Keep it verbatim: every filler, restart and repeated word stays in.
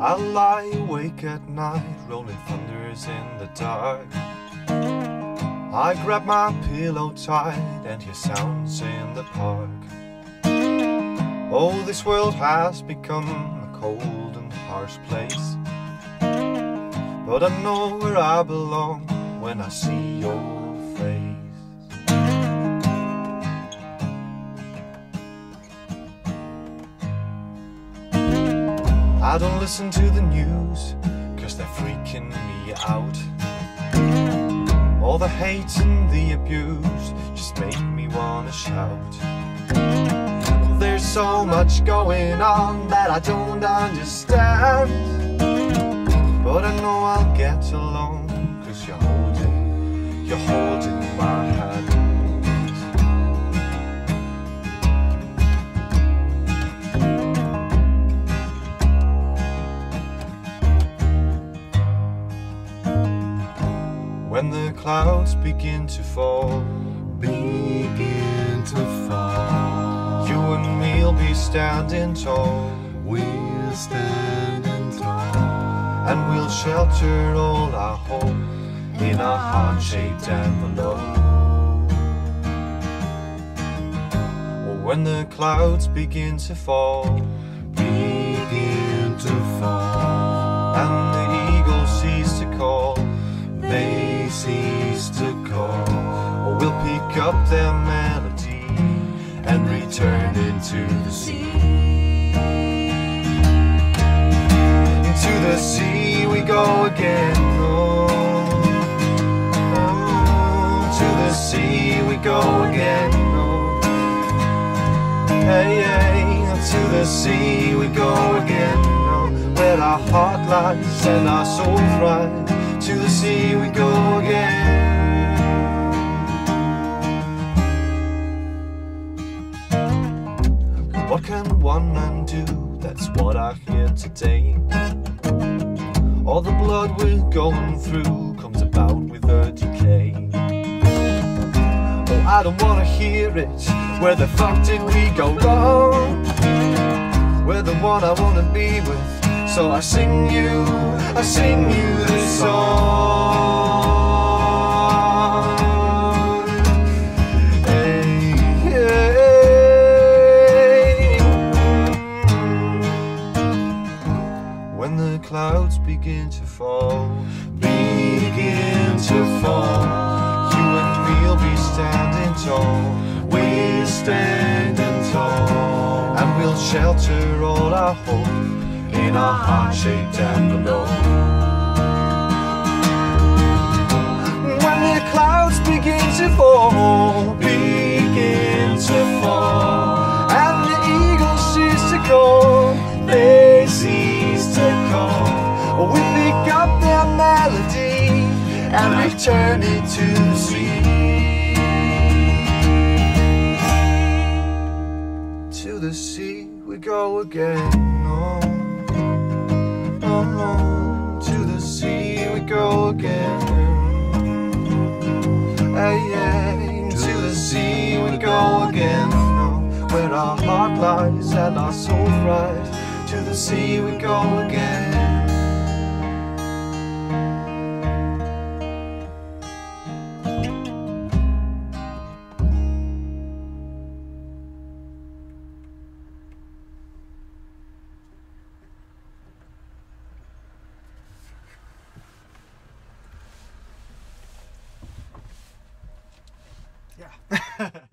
I lie awake at night, rolling thunders in the dark. I grab my pillow tight and hear sounds in the park. Oh, this world has become a cold and harsh place, but I know where I belong when I see your face. I don't listen to the news, cause they're freaking me out. All the hate and the abuse just make me wanna shout. There's so much going on that I don't understand, but I know I'll get along, cause you're holding, you're holding my hand. When the clouds begin to fall, begin to fall, you and me'll be standing tall. we're standing tall, And we'll shelter all our hope in a heart-shaped envelope. When the clouds begin to fall, begin to fall, and the eagle cease to call, they cease to call. we'll pick up their melody and return into the sea. Into the sea we go again, oh, oh, to the sea we go again, oh, hey, hey, to the sea we go again, oh, where our heart lies and our soul thrives. To the sea we go again. What can one man do? That's what I hear today. All the blood we're going through comes about with a decay. Oh, I don't wanna hear it. Where the fuck did we go wrong? We're the one I wanna be with, so I sing you, I sing you this song. Hey, hey. When the clouds begin to fall, begin to fall, you and me'll be standing tall. we're standing tall, And we'll shelter all our hope in our heart-shaped envelope. When the clouds begin to fall, begin to fall, and the eagles cease to call, they cease to call. we pick up their melody and return it to the sea. To the sea we go again, oh, oh, oh. To the sea we go again, hey, hey. To the sea we go again, oh, where our heart lies and our soul rise. To the sea we go again. Yeah.